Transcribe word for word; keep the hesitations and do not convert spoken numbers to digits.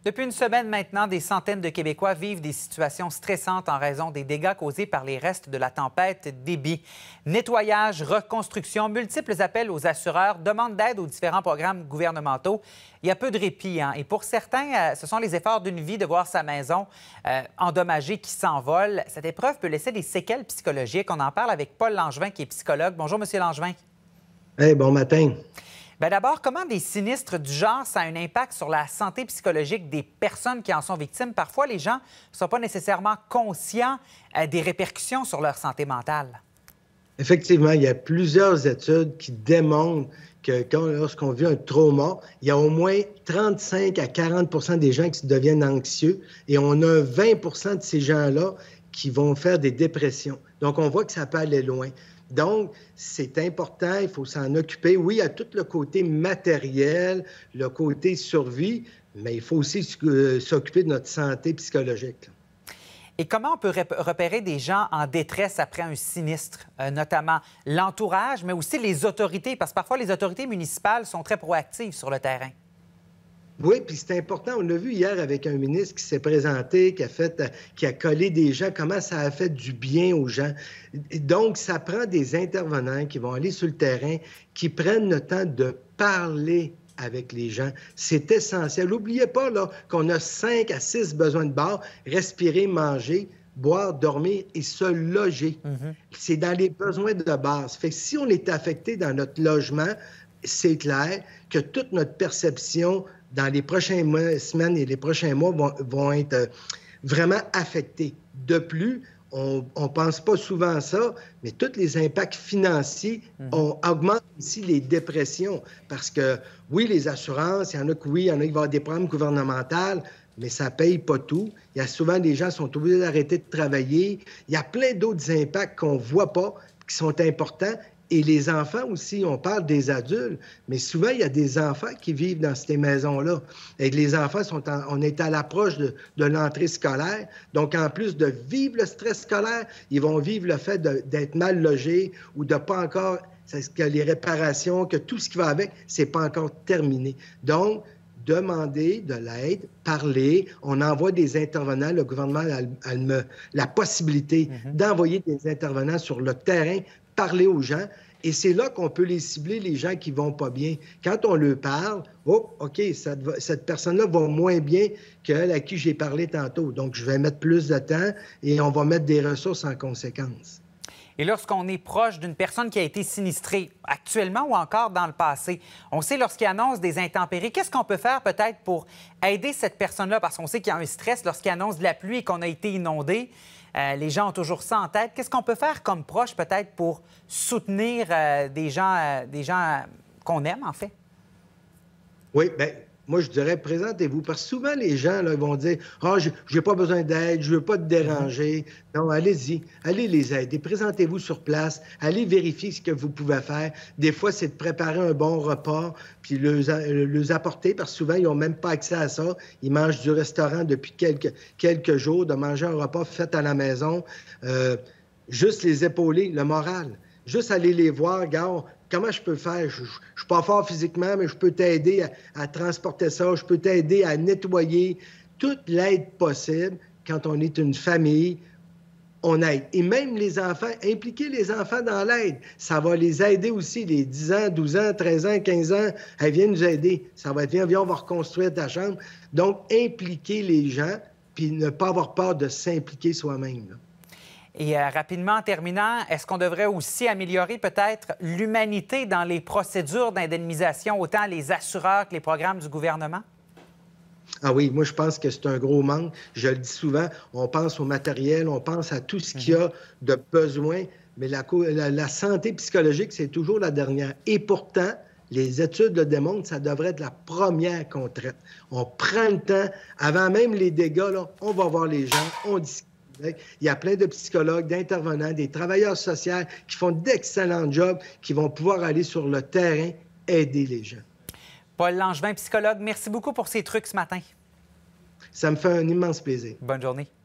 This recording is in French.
Depuis une semaine maintenant, des centaines de Québécois vivent des situations stressantes en raison des dégâts causés par les restes de la tempête Déby. Nettoyage, reconstruction, multiples appels aux assureurs, demande d'aide aux différents programmes gouvernementaux. Il y a peu de répit, hein? Et pour certains, euh, ce sont les efforts d'une vie de voir sa maison euh, endommagée qui s'envole. Cette épreuve peut laisser des séquelles psychologiques. On en parle avec Paul Langevin, qui est psychologue. Bonjour, Monsieur Langevin. Hey, bon matin. Bien, d'abord, comment des sinistres du genre, ça a un impact sur la santé psychologique des personnes qui en sont victimes? Parfois, les gens ne sont pas nécessairement conscients euh, des répercussions sur leur santé mentale. Effectivement, il y a plusieurs études qui démontrent que quand, lorsqu'on vit un trauma, il y a au moins trente-cinq à quarante pour cent des gens qui deviennent anxieux et on a vingt pour cent de ces gens-là qui vont faire des dépressions. Donc, on voit que ça peut aller loin. Donc, c'est important, il faut s'en occuper. Oui, il y a tout le côté matériel, le côté survie, mais il faut aussi s'occuper de notre santé psychologique. Et comment on peut repérer des gens en détresse après un sinistre, euh, notamment l'entourage, mais aussi les autorités? Parce que parfois, les autorités municipales sont très proactives sur le terrain. Oui, puis c'est important. On l'a vu hier avec un ministre qui s'est présenté, qui a fait, qui a collé des gens, comment ça a fait du bien aux gens. Donc, ça prend des intervenants qui vont aller sur le terrain, qui prennent le temps de parler avec les gens. C'est essentiel. N'oubliez pas là qu'on a cinq à six besoins de base, respirer, manger, boire, dormir et se loger. Mm-hmm. C'est dans les besoins de base. Fait que si on est affecté dans notre logement, c'est clair que toute notre perception dans les prochaines mois, semaines et les prochains mois vont, vont être euh, vraiment affectés. De plus, on ne pense pas souvent à ça, mais tous les impacts financiers mm-hmm. on, augmentent aussi les dépressions. Parce que, oui, les assurances, il y en a que oui, il y en a qui vont avoir des programmes gouvernementaux, mais ça ne paye pas tout. Il y a souvent des gens qui sont obligés d'arrêter de travailler. Il y a plein d'autres impacts qu'on ne voit pas, qui sont importants. Et les enfants aussi, on parle des adultes, mais souvent, il y a des enfants qui vivent dans ces maisons-là. Et les enfants, sont en, on est à l'approche de, de l'entrée scolaire. Donc, en plus de vivre le stress scolaire, ils vont vivre le fait d'être mal logés ou de pas encore, que les réparations, que tout ce qui va avec, c'est pas encore terminé. Donc, demander de l'aide, parler. On envoie des intervenants. Le gouvernement a, a le, la possibilité mm-hmm. d'envoyer des intervenants sur le terrain, parler aux gens. Et c'est là qu'on peut les cibler, les gens qui vont pas bien. Quand on leur parle, oh, OK, ça, cette personne-là va moins bien qu'elle à qui j'ai parlé tantôt. Donc, je vais mettre plus de temps et on va mettre des ressources en conséquence. Et lorsqu'on est proche d'une personne qui a été sinistrée, actuellement ou encore dans le passé, on sait lorsqu'il annonce des intempéries, qu'est-ce qu'on peut faire peut-être pour aider cette personne-là? Parce qu'on sait qu'il y a un stress lorsqu'il annonce de la pluie et qu'on a été inondé. Euh, les gens ont toujours ça en tête. Qu'est-ce qu'on peut faire comme proche peut-être pour soutenir euh, des gens, euh, des gens euh, qu'on aime, en fait? Oui, bien, moi, je dirais, présentez-vous. Parce que souvent, les gens là, vont dire « Ah, oh, je n'ai pas besoin d'aide, je ne veux pas te déranger. Mm-hmm. » Non, allez-y, allez les aider. Présentez-vous sur place, allez vérifier ce que vous pouvez faire. Des fois, c'est de préparer un bon repas puis les apporter, parce que souvent, ils n'ont même pas accès à ça. Ils mangent du restaurant depuis quelques, quelques jours, de manger un repas fait à la maison. Euh, juste les épauler, le moral. Juste aller les voir, regarde, comment je peux faire? Je ne suis pas fort physiquement, mais je peux t'aider à, à transporter ça, je peux t'aider à nettoyer. Toute l'aide possible, quand on est une famille, on aide. Et même les enfants, impliquer les enfants dans l'aide, ça va les aider aussi, les dix ans, douze ans, treize ans, quinze ans, elles viennent nous aider. Ça va être, viens, viens, on va reconstruire ta chambre. Donc, impliquer les gens, puis ne pas avoir peur de s'impliquer soi-même, là. Et euh, rapidement, en terminant, est-ce qu'on devrait aussi améliorer peut-être l'humanité dans les procédures d'indemnisation, autant les assureurs que les programmes du gouvernement? Ah oui, moi, je pense que c'est un gros manque. Je le dis souvent, on pense au matériel, on pense à tout ce qu'il y a de besoin, mais la, la, la santé psychologique, c'est toujours la dernière. Et pourtant, les études le démontrent, ça devrait être la première qu'on traite. On prend le temps, avant même les dégâts, là, on va voir les gens, on discute. Il y a plein de psychologues, d'intervenants, des travailleurs sociaux qui font d'excellents jobs, qui vont pouvoir aller sur le terrain aider les gens. Paul Langevin, psychologue, merci beaucoup pour ces trucs ce matin. Ça me fait un immense plaisir. Bonne journée.